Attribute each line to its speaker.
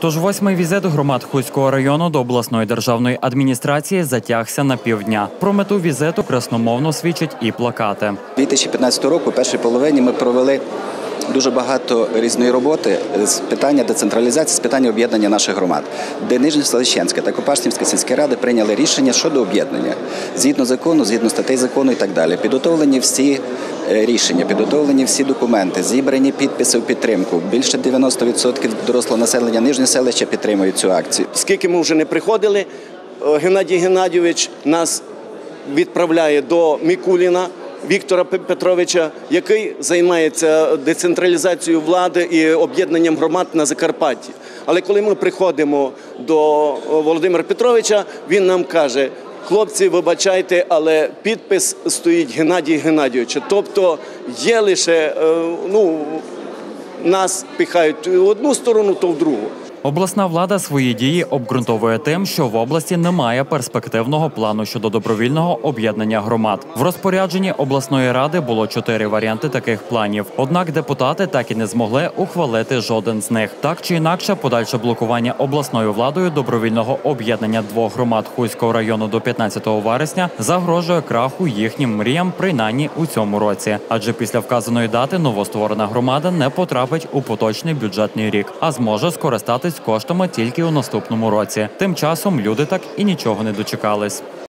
Speaker 1: Тож восьмий візит громад Хуського району до обласної державної адміністрації затягся на півдня. Про мету візиту красномовно свідчать і плакати.
Speaker 2: 2015 року, в першій половині, ми провели дуже багато різної роботи з питання децентралізації, з питання об'єднання наших громад, де Нижньоселищенська та Копашнівська сільські ради прийняли рішення щодо об'єднання, згідно закону, згідно статей закону і так далі. Підготовлені всі рішення, підготовлені всі документи, зібрані підписи в підтримку. Більше 90% дорослого населення Нижнього селища підтримують цю акцію.
Speaker 3: Скільки ми вже не приходили, Геннадій Геннадійович нас відправляє до Мікуліна Віктора Петровича, який займається децентралізацією влади і об'єднанням громад на Закарпатті. Але коли ми приходимо до Володимира Петровича, він нам каже: хлопці, вибачайте, але підпис стоїть Геннадія Геннадійовича. Тобто є лише, нас пихають в одну сторону, то в другу.
Speaker 1: Обласна влада свої дії обґрунтовує тим, що в області немає перспективного плану щодо добровільного об'єднання громад. В розпорядженні обласної ради було 4 варіанти таких планів. Однак депутати так і не змогли ухвалити жоден з них. Так чи інакше, подальше блокування обласною владою добровільного об'єднання 2 громад Хуського району до 15 вересня загрожує краху їхнім мріям, принаймні у цьому році. Адже після вказаної дати новостворена громада не потрапить у поточний бюджетний рік, а зможе скористатись коштами тільки у наступному році. Тим часом люди так і нічого не дочекались.